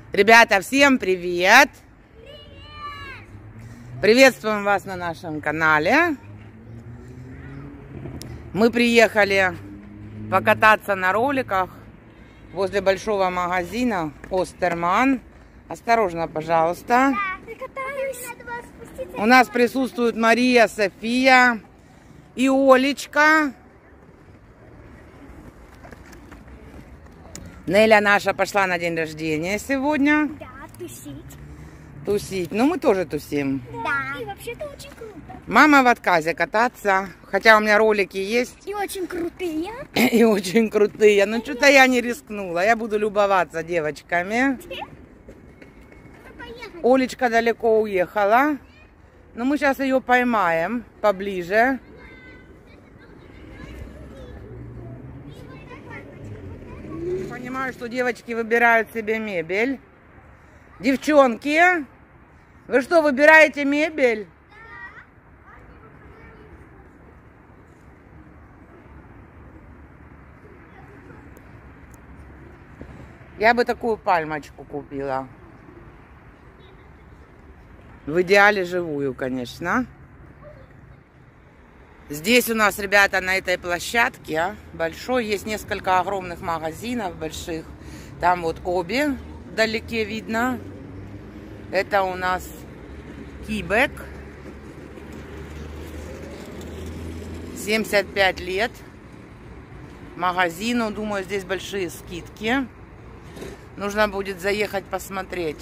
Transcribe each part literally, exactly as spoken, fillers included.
Ребята, всем привет! Приветствуем вас на нашем канале. Мы приехали покататься на роликах возле большого магазина Остерман. Осторожно, пожалуйста. У нас присутствуют Мария, София и Олечка. Неля наша пошла на день рождения сегодня. Да, тусить. Тусить. Ну, мы тоже тусим. Да. И вообще-то очень круто. Мама в отказе кататься. Хотя у меня ролики есть. И очень крутые. И очень крутые. Но что-то я не рискнула. Я буду любоваться девочками. Олечка далеко уехала. Но мы сейчас ее поймаем поближе. Понимаю, что девочки выбирают себе мебель. Девчонки, вы что, выбираете мебель? Я бы такую пальмочку купила. В идеале живую, конечно. Здесь у нас, ребята, на этой площадке большой, есть несколько огромных магазинов больших. Там вот обе вдалеке видно. Это у нас Кибек. семьдесят пять лет. Магазину, думаю, здесь большие скидки. Нужно будет заехать посмотреть.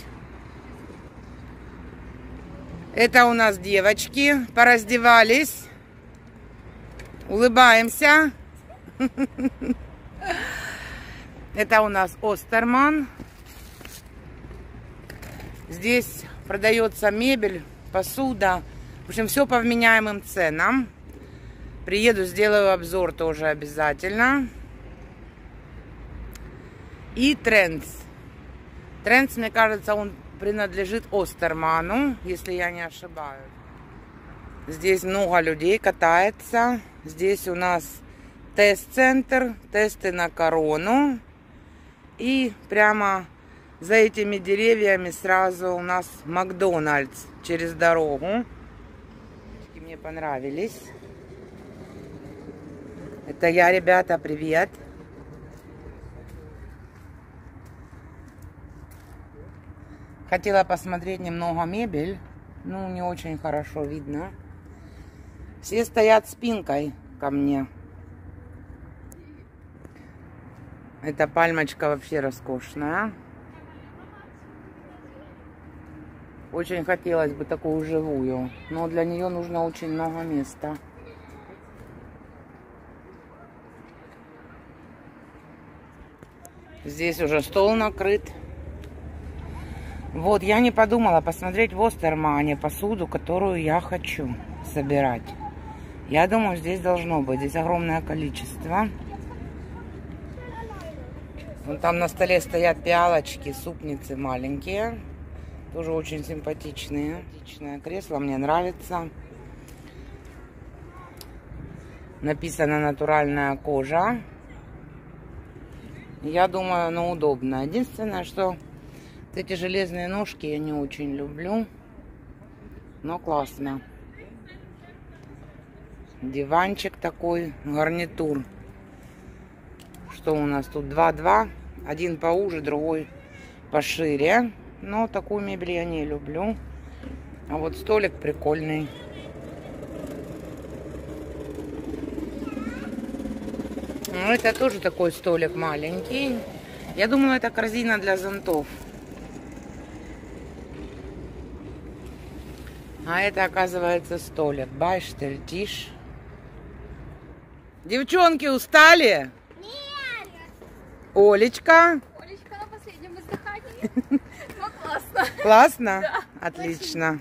Это у нас девочки пораздевались. Улыбаемся. Это у нас Остерман. Здесь продается мебель, посуда. В общем, все по вменяемым ценам. Приеду, сделаю обзор тоже обязательно. И Трендс. Трендс, мне кажется, он принадлежит Остерману, если я не ошибаюсь. Здесь много людей катается. Здесь у нас тест-центр, тесты на корону. И прямо за этими деревьями сразу у нас Макдональдс через дорогу. Мне понравились. Это я, ребята, привет. Хотела посмотреть немного мебель. Ну, не очень хорошо видно. Все стоят спинкой ко мне. Эта пальмочка вообще роскошная. Очень хотелось бы такую живую. Но для нее нужно очень много места. Здесь уже стол накрыт. Вот, я не подумала посмотреть в Остермане посуду, которую я хочу собирать. Я думаю, здесь должно быть. Здесь огромное количество. Вон там на столе стоят пиалочки, супницы маленькие. Тоже очень симпатичные. Симпатичное кресло, мне нравится. Написано натуральная кожа. Я думаю, оно удобно. Единственное, что эти железные ножки я не очень люблю. Но классно. Диванчик такой, гарнитур. Что у нас тут? два-два. Один поуже, другой пошире. Но такую мебель я не люблю. А вот столик прикольный. Ну, это тоже такой столик маленький. Я думала, это корзина для зонтов. А это, оказывается, столик. Байштельтиш. Девчонки, устали? Нет! Олечка? Олечка на последнем издыхании. Ну, классно. Классно? Да. Отлично.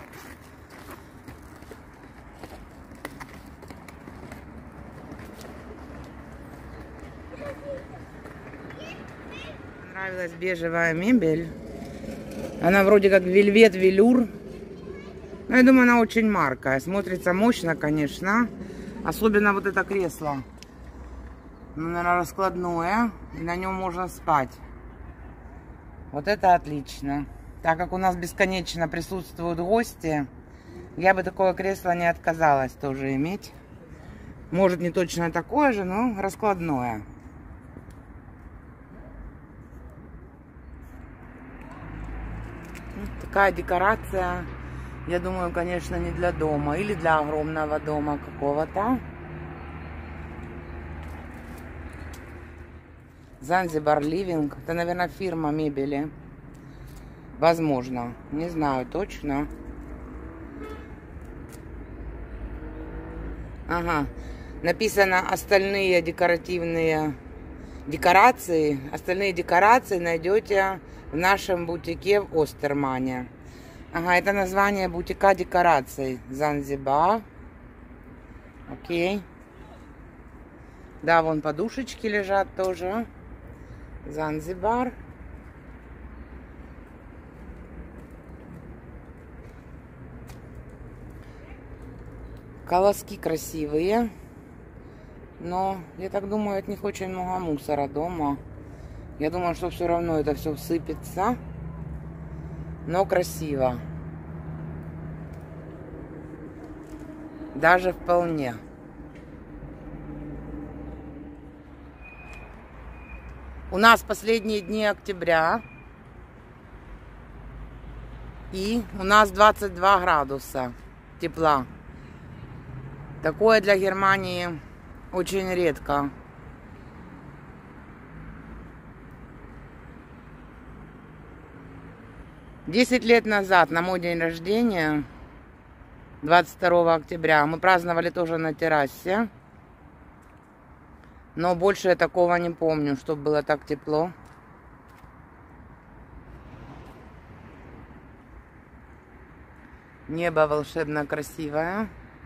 Понравилась бежевая мебель. Она вроде как вельвет, велюр. Но я думаю, она очень маркая. Смотрится мощно, конечно. Особенно вот это кресло. Ну, наверное, раскладное. И на нем можно спать. Вот это отлично. Так как у нас бесконечно присутствуют гости, я бы такое кресло не отказалась тоже иметь. Может, не точно такое же, но раскладное. Такая декорация, я думаю, конечно, не для дома. Или для огромного дома какого-то. Занзибар Living. Это, наверное, фирма мебели. Возможно. Не знаю точно. Ага. Написано остальные декоративные декорации. Остальные декорации найдете в нашем бутике в Остермане. Ага, это название бутика декораций. Занзибар. Окей. Да, вон подушечки лежат тоже. Занзибар. Колоски красивые. Но, я так думаю, от них очень много мусора дома. Я думаю, что все равно это все всыпется. Но красиво. Даже вполне. У нас последние дни октября. И у нас двадцать два градуса тепла. Такое для Германии очень редко. Десять лет назад, на мой день рождения, двадцать второго октября, мы праздновали тоже на террасе. Но больше я такого не помню, чтобы было так тепло. Небо волшебно красивое.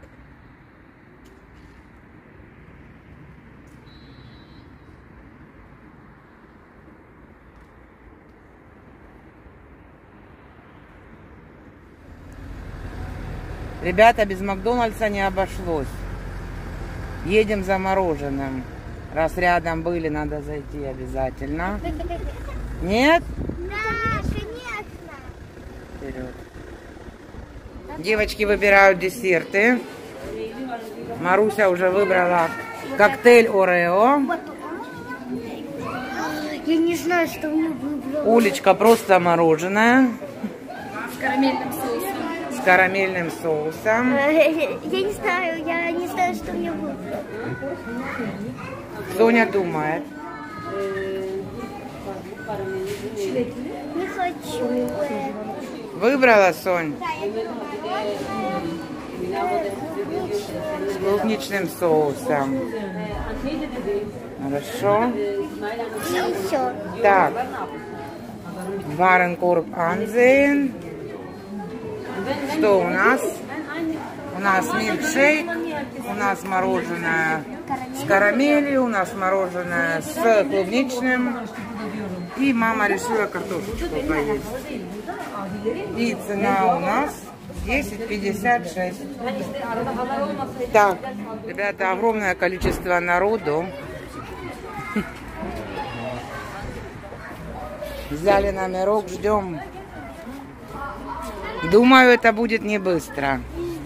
Ребята, без Макдональдса не обошлось. Едем за мороженым. Раз рядом были, надо зайти обязательно. Нет? Да, конечно. Вперед. Девочки выбирают десерты. Маруся уже выбрала коктейль Орео. Я не знаю, что мне выбрала. Улечка просто мороженое. С карамельным соусом. С карамельным соусом. Я не знаю, я не знаю, что мне выбрать. Соня думает. Не хочу. Выбрала, Сонь? С клубничным соусом. Хорошо. Все. Так. Warenkorb ansehen. Что у нас? У нас милкшейк, у нас мороженое с карамелью, у нас мороженое с клубничным. И мама решила картошечку поесть. И цена у нас десять пятьдесят шесть. Так, ребята, огромное количество народу. Взяли номерок, ждем. Думаю, это будет не быстро.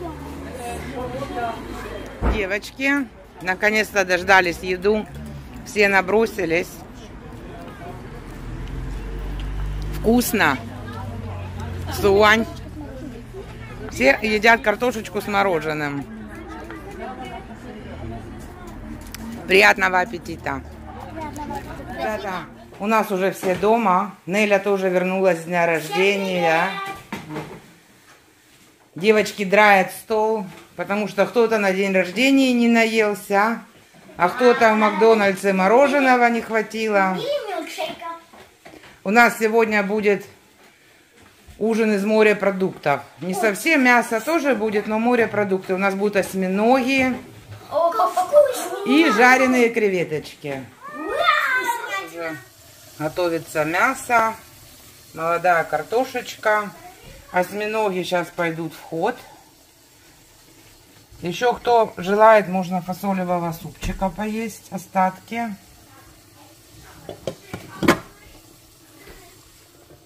Девочки, наконец-то дождались еду. Все набросились. Вкусно. Суань. Все едят картошечку с мороженым. Приятного аппетита. Да-да. У нас уже все дома. Неля тоже вернулась с дня рождения. Девочки драят стол, потому что кто-то на день рождения не наелся, а кто-то в Макдональдсе мороженого не хватило. У нас сегодня будет ужин из морепродуктов. Не совсем мясо тоже будет, но морепродукты. У нас будут осьминоги и жареные креветочки. Готовится мясо, молодая картошечка. Осьминоги сейчас пойдут в ход. Еще кто желает, можно фасолевого супчика поесть, остатки.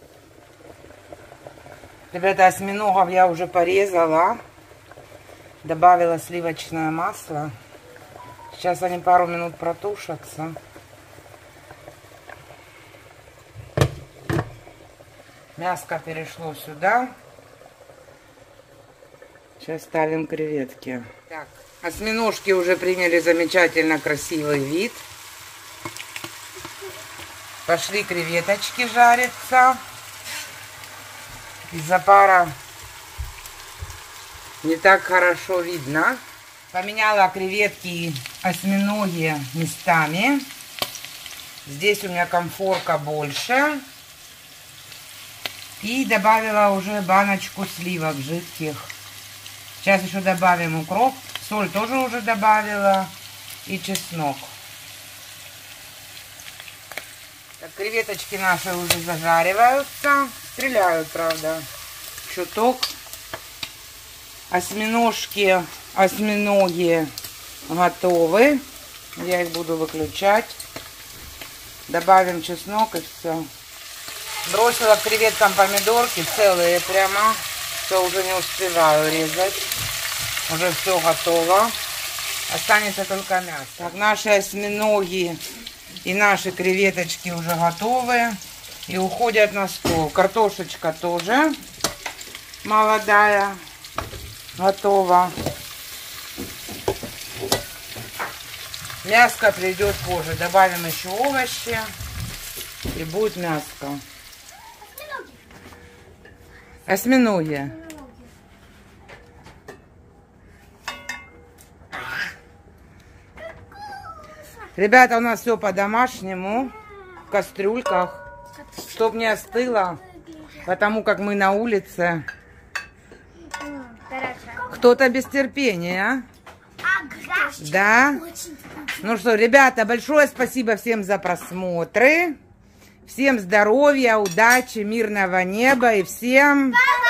Ребята, осьминогов я уже порезала. Добавила сливочное масло. Сейчас они пару минут протушатся. Мяско перешло сюда. Сейчас ставим креветки. Так, осьминожки уже приняли замечательно красивый вид. Пошли креветочки жариться. Из-за пара не так хорошо видно. Поменяла креветки и осьминоги местами. Здесь у меня комфорка больше. И добавила уже баночку сливок жидких. Сейчас еще добавим укроп. Соль тоже уже добавила. И чеснок. Так, креветочки наши уже зажариваются. Стреляют, правда, чуток. Осьминожки, осьминоги готовы. Я их буду выключать. Добавим чеснок и все. Бросила к креветкам помидорки целые прямо. Все, уже не успеваю резать. Уже все готово. Останется только мясо. Так, наши осьминоги и наши креветочки уже готовы. И уходят на стол. Картошечка тоже молодая. Готова. Мяско придет позже. Добавим еще овощи. И будет мяско. Осьминоги. Ребята, у нас все по-домашнему. В кастрюльках. Чтоб не остыло. Потому как мы на улице. Кто-то без терпения. Да? Ну что, ребята, большое спасибо всем за просмотры. Всем здоровья, удачи, мирного неба и всем...